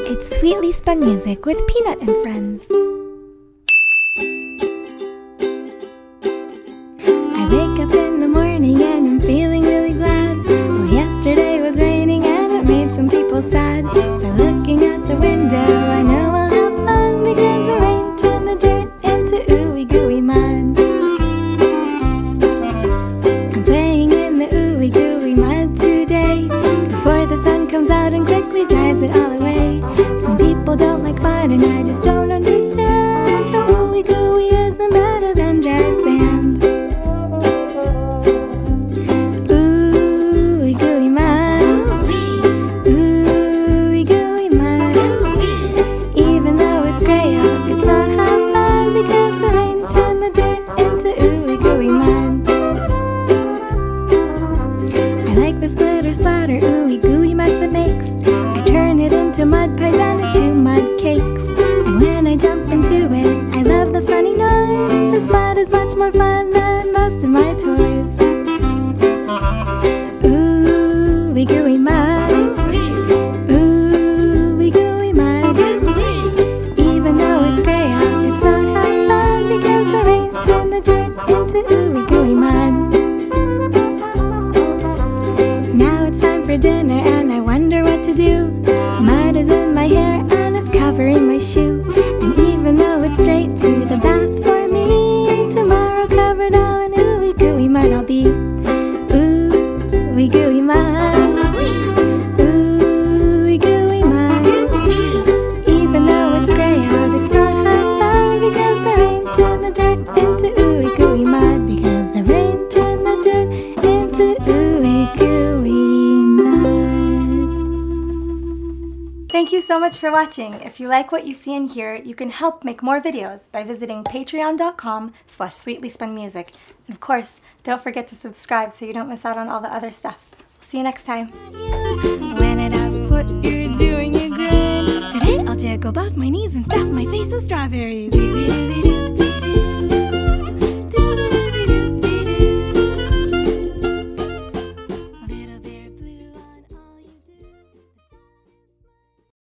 It's Sweetly Spun Music with Peanut and Friends. I wake up in the morning and I'm feeling really glad. Well, yesterday was raining and it made some people sad. By looking at the window, I know I'll have fun because the rain turned the dirt into ooey gooey mud. I'm playing in the ooey gooey mud today, before the sun comes out and quickly dries it all away. Some people don't like mud and I just don't understand how ooey gooey isn't better than dry sand. Ooey gooey mud, ooey gooey mud. Even though it's gray out, it's not half bad because the rain turned the dirt into ooey gooey mud. I like the splitter splatter ooey gooey mess it makes. I turn it into mud pies and into mud cakes. And when I jump into it, I love the funny noise. This mud is much more fun than most of my toys. Ooey gooey mud, ooey gooey mud. Even though it's gray out, it's not half bad because the rain turned the dirt into ooey gooey mud. Now it's time for dinner and I wonder what to do. Mud is in my hair and it's covering my shoe. And even though it's straight to the bath for me, tomorrow covered all in ooey gooey mud I'll be. Ooey gooey mud, ooey gooey mud. Even though it's gray out, it's not half bad because the rain turned the dirt into ooey gooey mud. Because the rain turned the dirt into ooey gooey mud. Thank you so much for watching. If you like what you see and hear, you can help make more videos by visiting patreon.com/sweetlyspunmusic. And of course, don't forget to subscribe so you don't miss out on all the other stuff. We'll see you next time. When it asks what you're doing, you grin. Today I'll jiggle both my knees and stuff my face with strawberries.